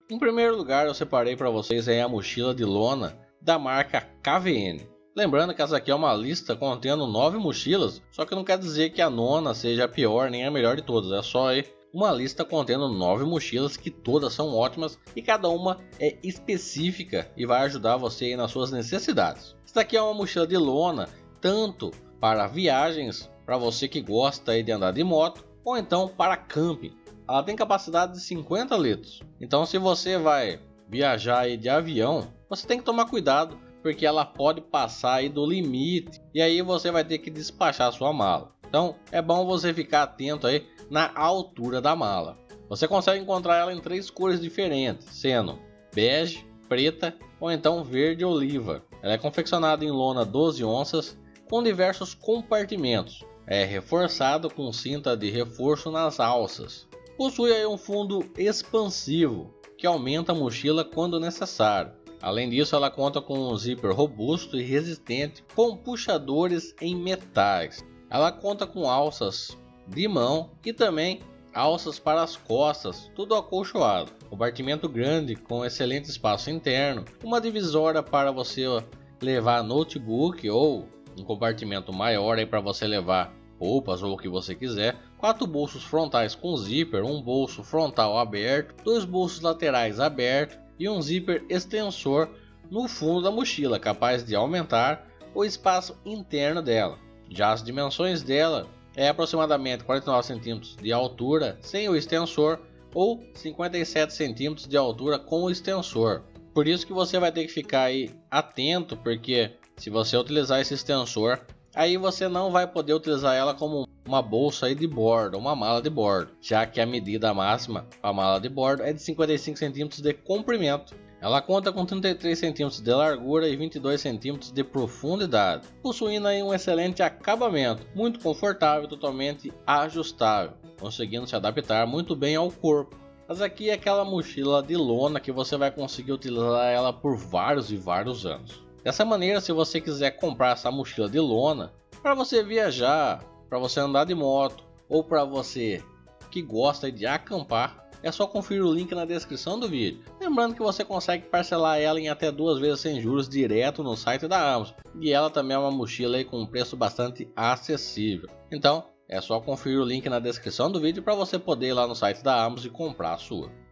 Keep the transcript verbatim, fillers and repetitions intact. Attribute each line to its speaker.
Speaker 1: Em primeiro lugar, eu separei para vocês aí a mochila de lona da marca K V N. Lembrando que essa aqui é uma lista contendo nove mochilas, só que não quer dizer que a nona seja a pior nem a melhor de todas, é só aí uma lista contendo nove mochilas que todas são ótimas e cada uma é específica e vai ajudar você aí nas suas necessidades. Essa aqui é uma mochila de lona tanto para viagens, para você que gosta aí de andar de moto, ou então para camping. Ela tem capacidade de cinquenta litros, então se você vai viajar aí de avião, você tem que tomar cuidado, porque ela pode passar aí do limite e aí você vai ter que despachar sua mala. Então é bom você ficar atento aí na altura da mala. Você consegue encontrar ela em três cores diferentes, sendo bege, preta ou então verde oliva. Ela é confeccionada em lona doze onças com diversos compartimentos. É reforçado com cinta de reforço nas alças. Possui aí um fundo expansivo que aumenta a mochila quando necessário. Além disso, ela conta com um zíper robusto e resistente com puxadores em metais. Ela conta com alças de mão e também alças para as costas, tudo acolchoado. Compartimento grande com excelente espaço interno, uma divisória para você levar notebook ou um compartimento maior aí para você levar roupas ou o que você quiser. Quatro bolsos frontais com zíper, um bolso frontal aberto, dois bolsos laterais abertos e um zíper extensor no fundo da mochila, capaz de aumentar o espaço interno dela. Já as dimensões dela é aproximadamente quarenta e nove centímetros de altura sem o extensor ou cinquenta e sete centímetros de altura com o extensor. Por isso que você vai ter que ficar aí atento, porque se você utilizar esse extensor, aí você não vai poder utilizar ela como uma bolsa aí de bordo, uma mala de bordo, já que a medida máxima para a mala de bordo é de cinquenta e cinco centímetros de comprimento. Ela conta com trinta e três centímetros de largura e vinte e dois centímetros de profundidade, possuindo aí um excelente acabamento, muito confortável e totalmente ajustável, conseguindo se adaptar muito bem ao corpo. Mas aqui é aquela mochila de lona que você vai conseguir utilizar ela por vários e vários anos. Dessa maneira, se você quiser comprar essa mochila de lona para você viajar, para você andar de moto ou para você que gosta de acampar, é só conferir o link na descrição do vídeo. Lembrando que você consegue parcelar ela em até duas vezes sem juros direto no site da Amazon. E ela também é uma mochila aí com um preço bastante acessível. Então é só conferir o link na descrição do vídeo para você poder ir lá no site da Amazon e comprar a sua.